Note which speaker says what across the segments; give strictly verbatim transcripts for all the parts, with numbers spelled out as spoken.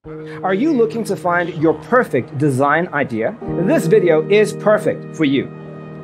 Speaker 1: Are you looking to find your perfect design idea? This video is perfect for you.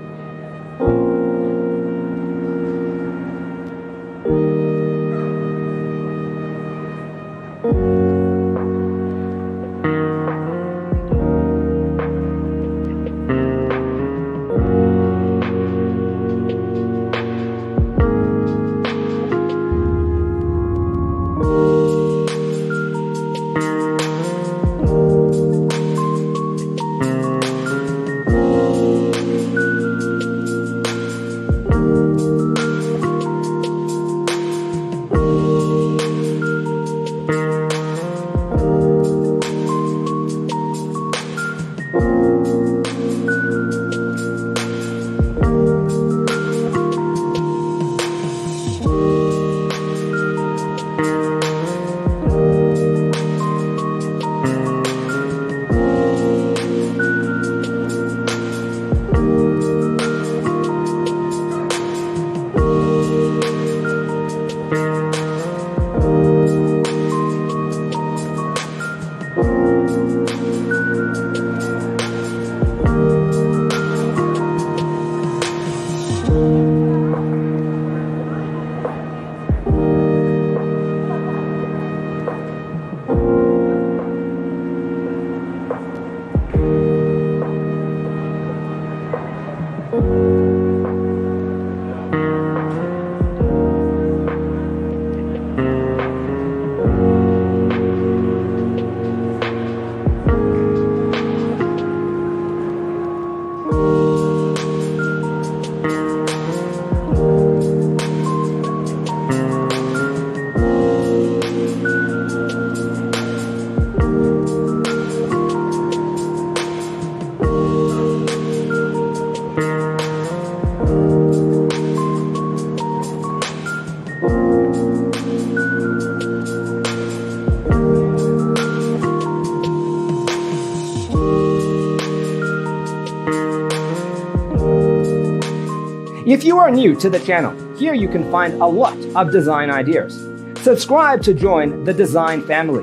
Speaker 1: If you are new to the channel, here you can find a lot of design ideas. Subscribe to join the design family.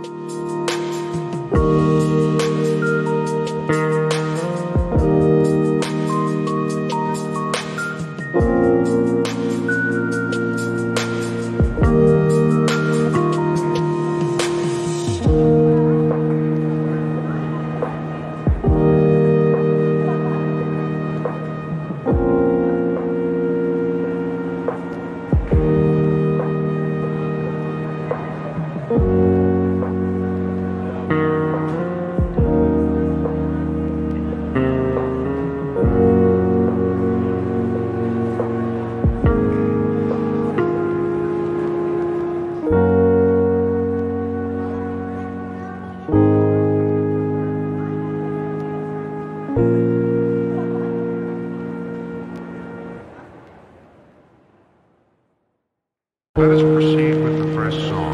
Speaker 2: Let us proceed with the first song.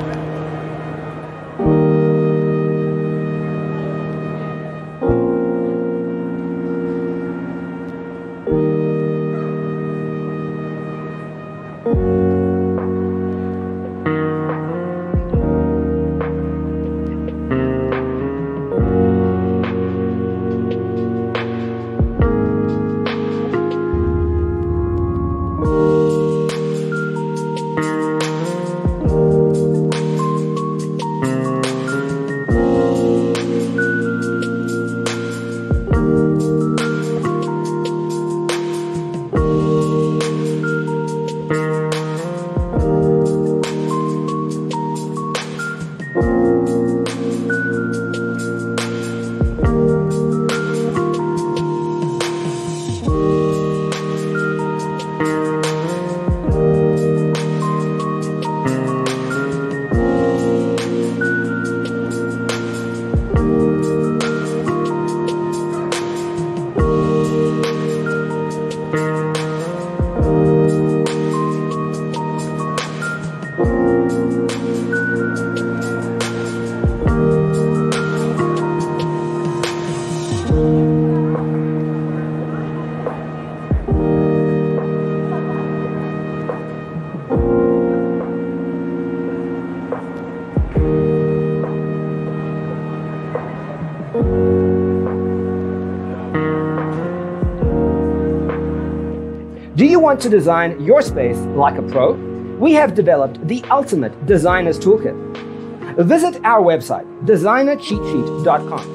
Speaker 1: want to design your space like a pro? We have developed the ultimate designer's toolkit. Visit our website, designer cheat sheet dot com.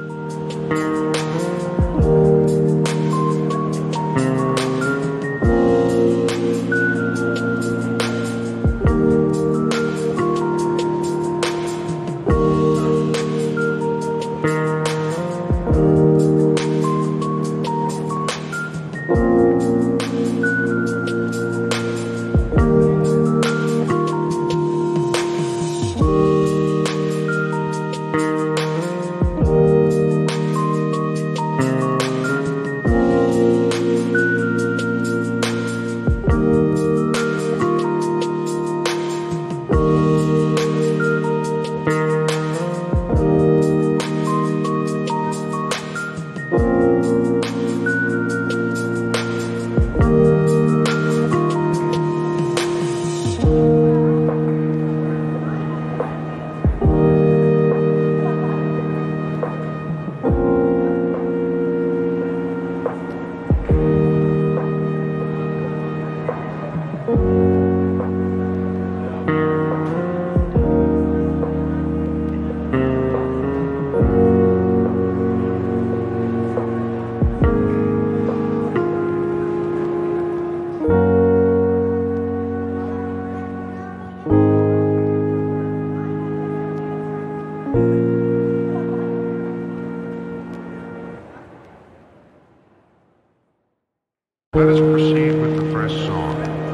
Speaker 2: Let us proceed with the first song.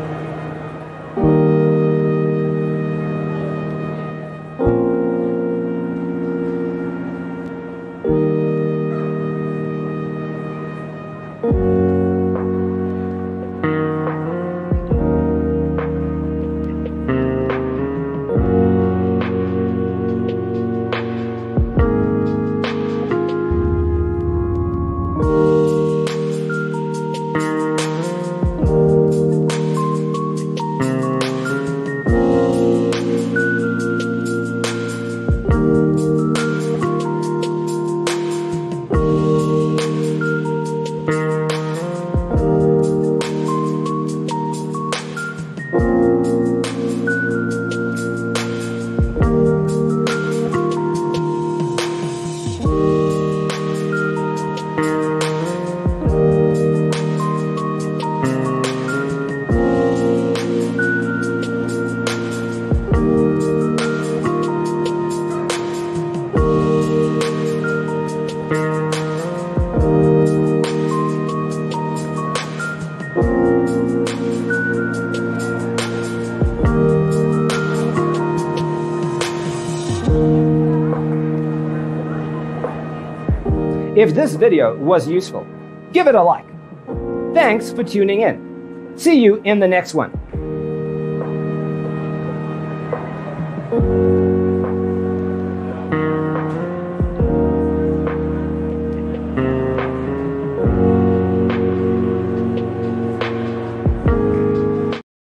Speaker 1: If this video was useful, give it a like. Thanks for tuning in. See you in the next one.